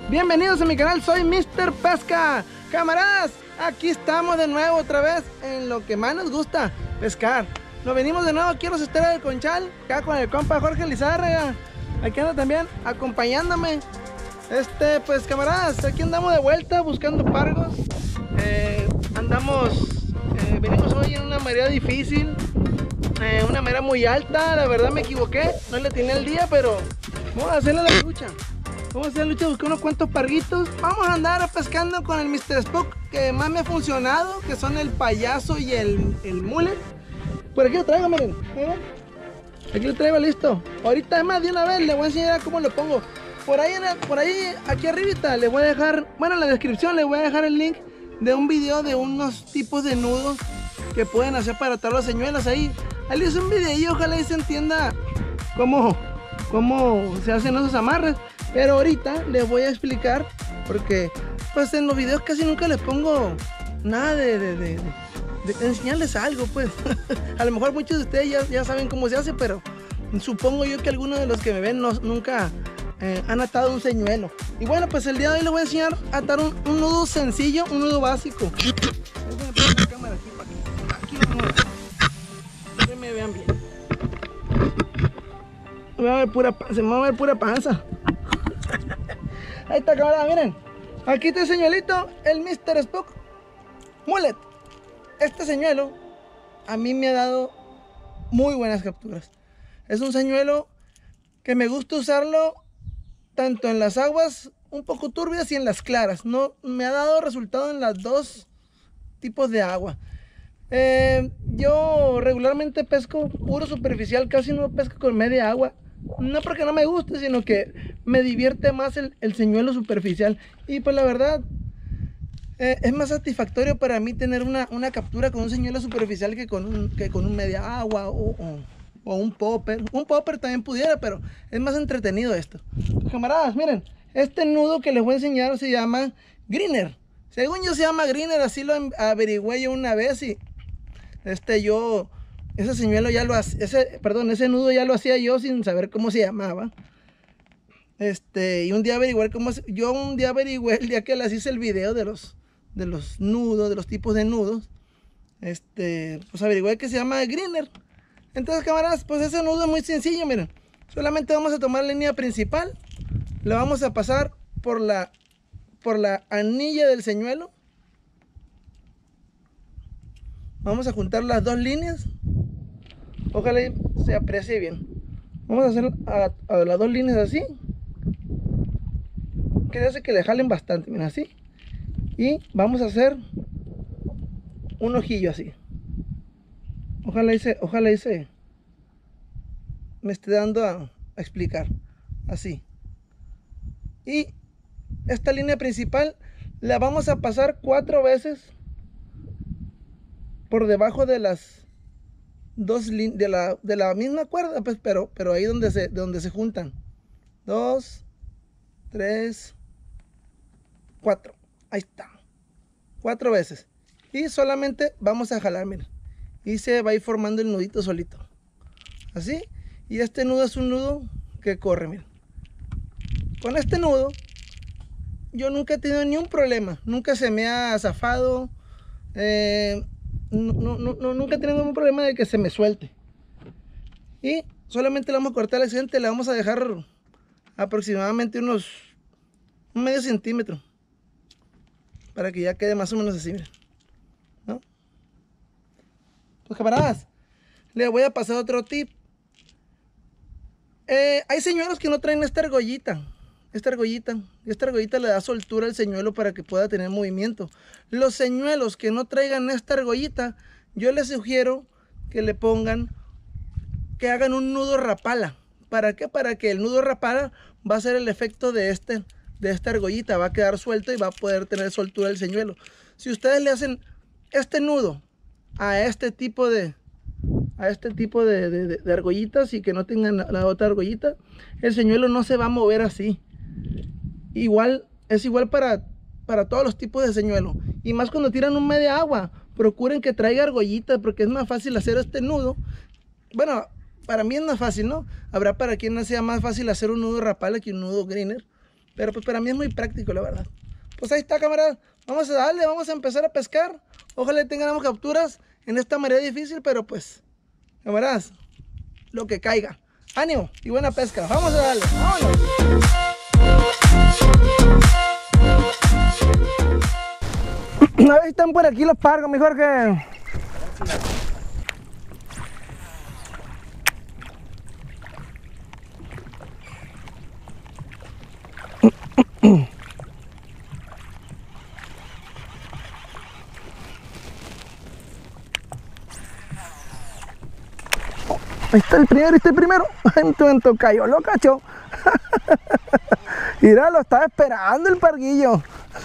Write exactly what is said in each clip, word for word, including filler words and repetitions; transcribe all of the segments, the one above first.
Bienvenidos a mi canal, soy mister Pesca. Camaradas, aquí estamos de nuevo otra vez en lo que más nos gusta, pescar. Nos venimos de nuevo aquí a los esteros del Conchal, acá con el compa Jorge Lizárraga. Aquí anda también acompañándome. Este, pues camaradas, aquí andamos de vuelta buscando pargos. Eh, andamos, eh, venimos hoy en una marea difícil, eh, una marea muy alta. La verdad me equivoqué, no le tenía el día, pero vamos a hacerle la lucha. Vamos a hacer la lucha, buscar unos cuantos parguitos. Vamos a andar pescando con el mister Spook que más me ha funcionado, que son el payaso y el, el mullet. Por aquí lo traigo, miren. ¿Eh? Aquí lo traigo listo. Ahorita además de una vez les voy a enseñar cómo lo pongo. Por ahí, por ahí, aquí arribita les voy a dejar, bueno, en la descripción les voy a dejar el link de un video de unos tipos de nudos que pueden hacer para atar los señuelos ahí. Ahí les hice un video y ojalá ahí se entienda cómo, cómo se hacen esos amarres. Pero ahorita les voy a explicar, porque pues en los videos casi nunca les pongo nada de, de, de, de, de enseñarles algo, pues. A lo mejor muchos de ustedes ya, ya saben cómo se hace, pero supongo yo que algunos de los que me ven no, nunca eh, han atado un señuelo. Y bueno, pues el día de hoy les voy a enseñar a atar un, un nudo sencillo, un nudo básico. Déjenme poner la cámara aquí para que aquí vamos, para que me vean bien. Me va a ver pura, se me va a ver pura panza. Ahí está, camarada, miren. Aquí está el señuelito, el mister Spook Mullet. Este señuelo a mí me ha dado muy buenas capturas. Es un señuelo que me gusta usarlo tanto en las aguas un poco turbias y en las claras. No, me ha dado resultado en las dos tipos de agua. Eh, yo regularmente pesco puro superficial, casi no pesco con media agua. No porque no me guste, sino que me divierte más el, el señuelo superficial. Y pues la verdad, eh, es más satisfactorio para mí tener una, una captura con un señuelo superficial que con un, que con un media agua o, o, o un popper. Un popper también pudiera, pero es más entretenido esto. Camaradas, miren, este nudo que les voy a enseñar se llama Greener. Según yo se llama Greener, así lo averigüé yo una vez y este yo... Ese señuelo ya lo hacía, ese, perdón, ese nudo ya lo hacía yo sin saber cómo se llamaba. Este, y un día averigué cómo, yo un día averigüé el día que les hice el video de los, de los nudos, de los tipos de nudos. Este, pues averigüé que se llama Greener. Entonces, camaradas, pues ese nudo es muy sencillo, miren. Solamente vamos a tomar la línea principal, la vamos a pasar por la, por la anilla del señuelo. Vamos a juntar las dos líneas. Ojalá se aprecie bien. Vamos a hacer a, a las dos líneas así. Que hace que le jalen bastante, miren, así. Y vamos a hacer un ojillo así. Ojalá hice, ojalá hice, me esté dando a, a explicar. Así. Y esta línea principal la vamos a pasar cuatro veces por debajo de las dos de la, de la misma cuerda, pues, pero, pero ahí donde se, donde se juntan. Dos, tres, cuatro. Ahí está. Cuatro veces. Y solamente vamos a jalar, miren. Y se va a ir formando el nudito solito. Así. Y este nudo es un nudo que corre, miren. Con este nudo, yo nunca he tenido ni un problema. Nunca se me ha zafado. Eh... No, no, no, nunca he tenido ningún problema de que se me suelte. Y solamente le vamos a cortar el excedente. Le vamos a dejar aproximadamente unos un medio centímetro para que ya quede más o menos así, miren, ¿no? Pues camaradas, les voy a pasar otro tip. eh, Hay señuelos que no traen esta argollita. Esta argollita, esta argollita le da soltura al señuelo para que pueda tener movimiento. Los señuelos que no traigan esta argollita, yo les sugiero que le pongan, que hagan un nudo rapala. ¿Para qué? Para que el nudo rapala va a ser el efecto de, este, de esta argollita, va a quedar suelto y va a poder tener soltura el señuelo. Si ustedes le hacen este nudo a este tipo de, a este tipo de, de, de, de argollitas y que no tengan la, la otra argollita, el señuelo no se va a mover así. Igual, es igual para, para todos los tipos de señuelo. Y más cuando tiran un media agua, procuren que traiga argollita, porque es más fácil hacer este nudo. Bueno, para mí es más fácil, ¿no? Habrá para quien no sea más fácil hacer un nudo rapala que un nudo Greener. pero pues para mí es muy práctico, la verdad. Pues ahí está, camaradas, vamos a darle, vamos a empezar a pescar. Ojalá tengamos capturas en esta marea difícil, pero pues, camaradas, lo que caiga. Ánimo y buena pesca, vamos a darle, vámonos. A ver si están por aquí los pargos, mi Jorge. Ahí está el primero, ahí está el primero. En tu, en tu cayó, lo cacho. Mira, lo estaba esperando el parguillo.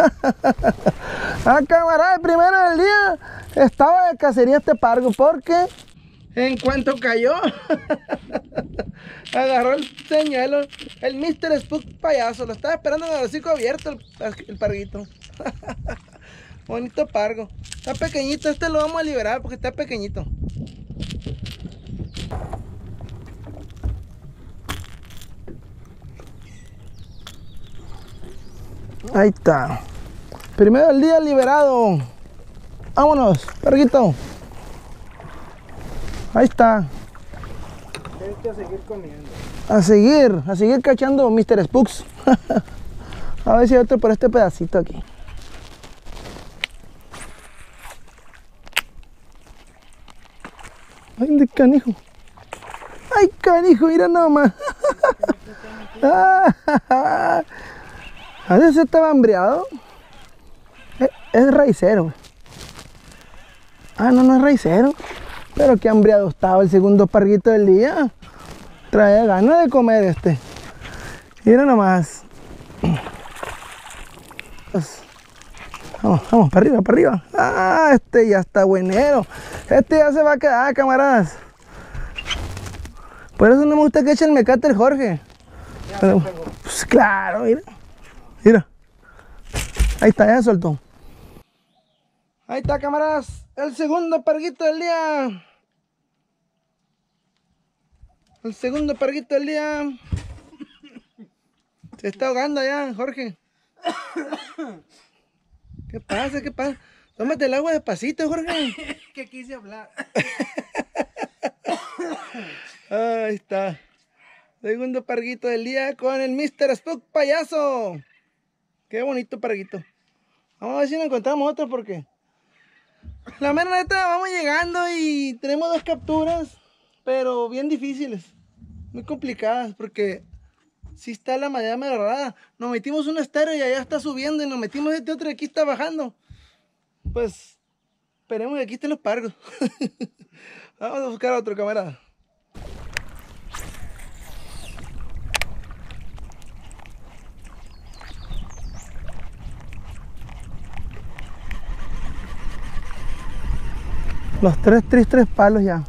Ah, camarada, el primero del día estaba de cacería este pargo, porque en cuanto cayó, agarró el señuelo, el mister Spook payaso. Lo estaba esperando con el hocico abierto el, el parguito. Bonito pargo. Está pequeñito, este lo vamos a liberar porque está pequeñito. Ahí está. Primero del día liberado. Vámonos, parguito. Ahí está. Tienes que seguir comiendo. A seguir, a seguir cachando mister Spooks. A ver si hay otro por este pedacito aquí. Ay, de canijo. Ay, canijo, mira nomás. A veces estaba hambriado. Es, es raicero. Ah, no, no es raicero. Pero qué hambriado estaba el segundo parguito del día. Trae ganas de comer este. Mira nomás. Pues, vamos, vamos, para arriba, para arriba. Ah, este ya está buenero. Este ya se va a quedar, camaradas. Por eso no me gusta que echen mecate el Jorge. Pero, pues claro, mira. Mira. Ahí está, ya se soltó. Ahí está, camaradas. El segundo parguito del día. El segundo parguito del día. Se está ahogando ya, Jorge. ¿Qué pasa? ¿Qué pasa? Tómate el agua despacito, Jorge. Que quise hablar. Ahí está. Segundo parguito del día con el mister Spook payaso. Qué bonito parguito. Vamos a ver si nos encontramos otro porque la mera neta vamos llegando y tenemos dos capturas, pero bien difíciles, muy complicadas porque si está la marea agarrada. Nos metimos un estero y allá está subiendo y nos metimos este otro y aquí está bajando. Pues esperemos que aquí estén los pargos. Vamos a buscar a otro, camarada. Los tres tristes palos ya.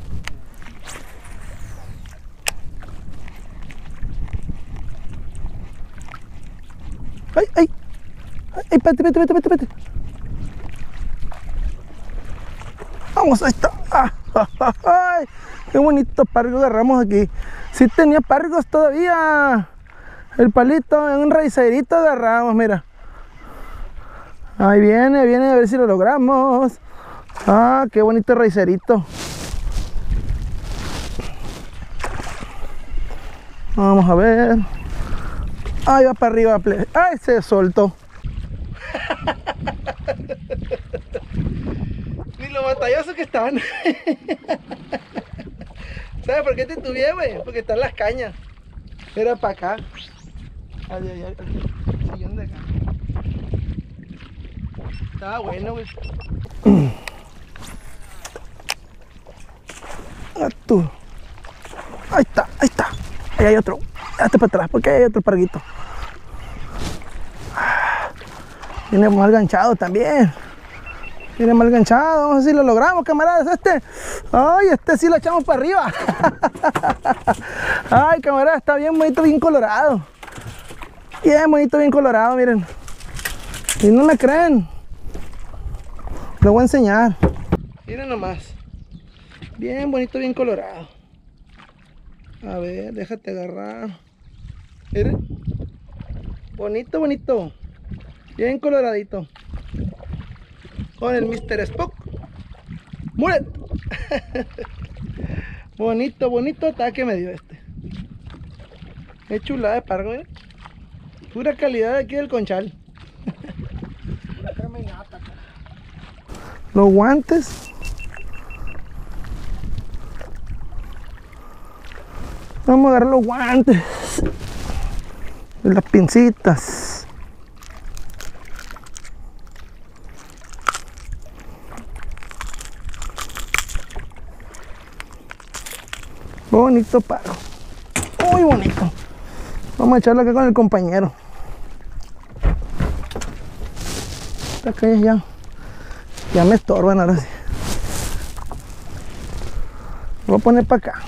¡Ay, ay! ¡Ay, espérate, espérate, espérate, espérate! ¡Vamos, ahí está! ¡Ah, ah, ah, ay! ¡Qué bonito pargo agarramos aquí! Sí tenía pargos todavía. El palito en un raicerito agarramos, mira. Ahí viene, viene, a ver si lo logramos. ¡Ah, qué bonito raicerito! Vamos a ver. Ahí va para arriba. ¡Ay, se soltó! Ni lo batalloso que están. ¿Sabes por qué te tuve, güey? Porque están las cañas. Era para acá. Ay, ay, ay, el sillón de acá. Estaba bueno, güey. Ah, tú. Ahí está, ahí está. Ahí hay otro. Hazte para atrás, porque hay otro parguito. Viene mal ganchado también. Viene mal ganchado. Vamos a ver si lo logramos, camaradas. Este. Ay, este sí lo echamos para arriba. Ay, camaradas, está bien bonito, bien colorado. Bien bonito, bien colorado, miren. Y no me creen. Lo voy a enseñar. Miren nomás. Bien bonito, bien colorado. A ver, déjate agarrar. Miren. Bonito, bonito. Bien coloradito. Con el mister Spock Mullet. Bonito, bonito ataque me dio este. Qué chulada de pargo, ¿eh? Pura calidad de aquí del Conchal. Los guantes. Vamos a agarrar los guantes. Y las pincitas. Bonito paro. Muy bonito. Vamos a echarlo acá con el compañero. Estas calles ya, ya me estorban ahora sí. Lo voy a poner para acá.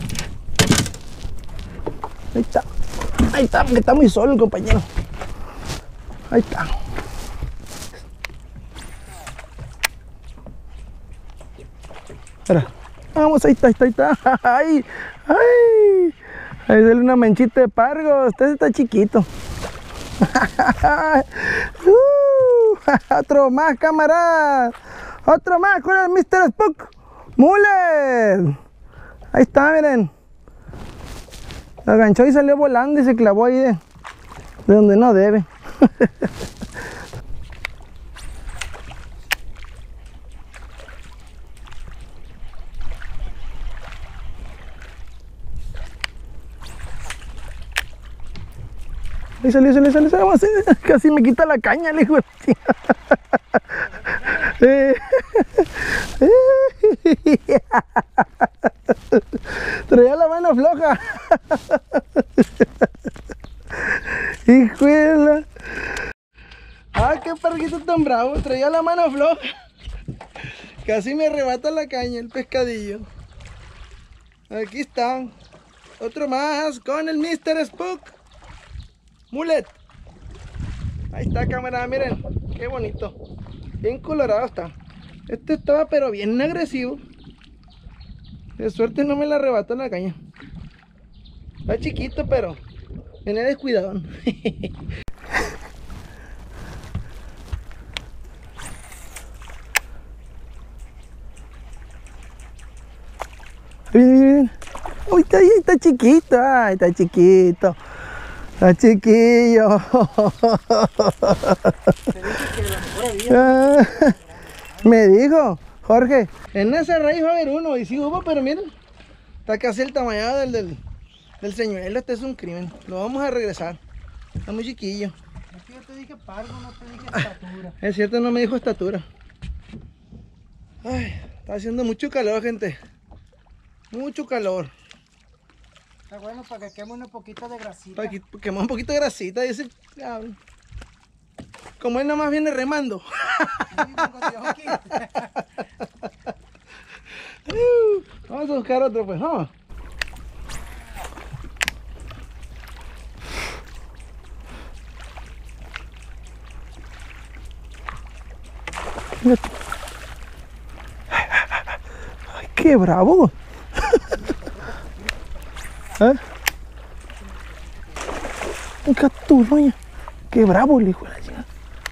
Ahí está. Ahí está, porque está muy solo el compañero. Ahí está. Espera. Vamos, ahí está, ahí está, ahí está. Ay, ay. Ahí sale una manchita de pargo. Este está chiquito. uh, otro más, camaradas. Otro más con el mister Spock Mullet. Ahí está, miren. Lo aganchó y salió volando y se clavó ahí de, de donde no debe. Ahí salió, salió, salió, salió, casi me quita la caña, el hijo de eh. Traía la mano floja. Hijo de la... Ah, qué parguito tan bravo. Traía la mano floja. Casi me arrebata la caña el pescadillo. Aquí está. Otro más con el mister Spock Mullet. Ahí está, camarada, miren. Qué bonito. Bien colorado está. Este estaba pero bien agresivo. De suerte no me la arrebató la caña. Está chiquito, pero viene descuidadón. Miren, miren. Uy, está, ahí está chiquito. Ay, está chiquito. Está chiquillo. Me dijo Jorge, en esa raíz va a haber uno. Y sí hubo, pero miren, está casi el tamaño del, del, del señuelo. Este es un crimen. Lo vamos a regresar. Está muy chiquillo. Es que yo te dije pargo, no te dije estatura. Es cierto, no me dijo estatura. Ay, está haciendo mucho calor, gente. Mucho calor. Está bueno para que queme un poquito de grasita. Para que quemó un poquito de grasita, dice. Como él nomás viene remando. Vamos a buscar otro, pues, ¿no? Ay, qué bravo. ¿Eh? Un catulo, qué bravo el hijo de la chica.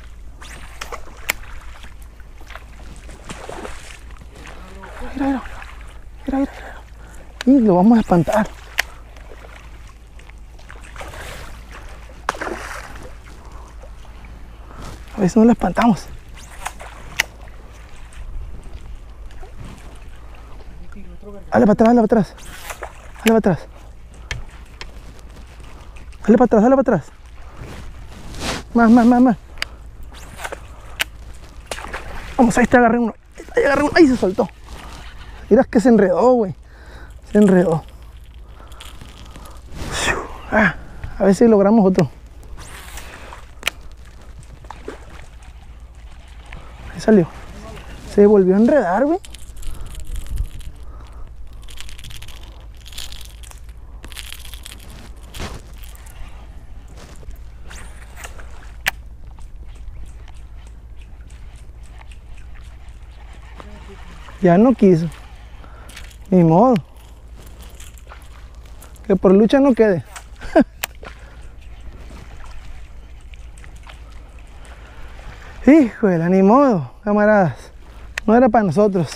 Mira, mira, mira, mira, mira. Y lo vamos a espantar. A ver si no lo espantamos. Dale para atrás, dale para atrás. Dale para atrás. Dale para atrás, dale para atrás. Más, más, más, más. Vamos, ahí está, agarré uno. Ahí agarré uno. Ahí se soltó. Mira que se enredó, güey. Se enredó. Ah, a ver si logramos otro. Ahí salió. Se volvió a enredar, güey. Ya no quiso. Ni modo. Que por lucha no quede. Híjole, ni modo, camaradas. No era para nosotros.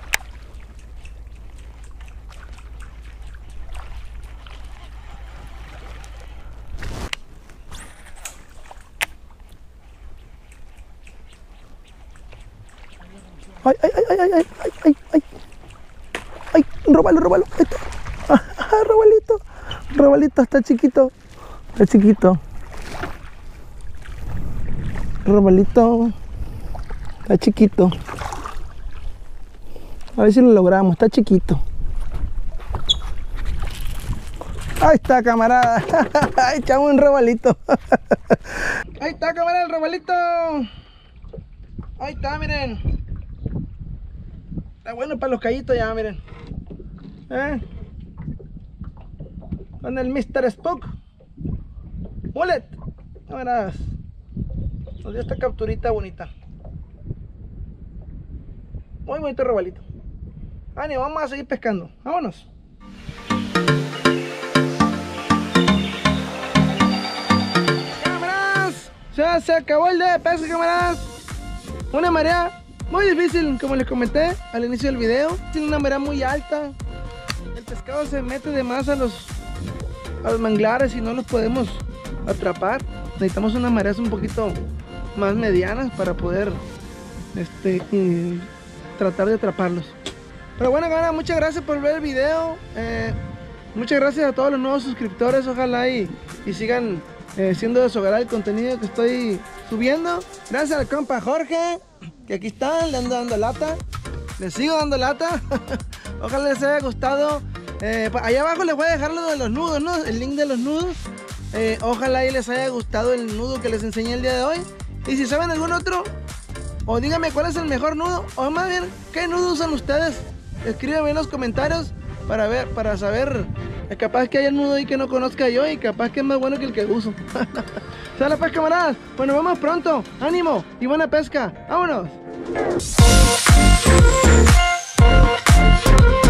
Ay, ay, ay, ay, ay, ay, ay, ay. Ay, róbalo, róbalo. Ahí está. Ah, ah, robalito. Robalito, está chiquito. Está chiquito. Robalito. Está chiquito. A ver si lo logramos. Está chiquito. Ahí está, camarada. Ahí echamos un robalito. Ahí está, camarada, el robalito. Ahí está, miren. Está bueno para los callitos ya, miren. ¿Eh? Con el mister Spock Bullet. Camaradas, nos dio esta capturita bonita. Muy bonito robalito. Ánimo, vamos a seguir pescando. Vámonos. Camaradas, ya se acabó el día de pesca, camaradas. Una marea muy difícil, como les comenté al inicio del video. Tiene una marea muy alta. El pescado se mete de más a los, a los manglares y no los podemos atrapar. Necesitamos unas mareas un poquito más medianas para poder este, y tratar de atraparlos. Pero bueno, camarada, muchas gracias por ver el video. Eh, muchas gracias a todos los nuevos suscriptores. Ojalá y, y sigan eh, siendo de su agrado el contenido que estoy subiendo. Gracias al compa Jorge, que aquí están, le ando dando lata. Les sigo dando lata. Ojalá les haya gustado. Eh, allá abajo les voy a dejar lo de los nudos, ¿no? El link de los nudos. Eh, ojalá y les haya gustado el nudo que les enseñé el día de hoy. Y si saben algún otro, o díganme cuál es el mejor nudo, o más bien, ¿qué nudo usan ustedes? Escríbanme en los comentarios para ver, para saber. eh, Capaz que haya un nudo ahí que no conozca yo y capaz que es más bueno que el que uso. Sale pues, camaradas. Bueno, vamos pronto. Ánimo y buena pesca. ¡Vámonos!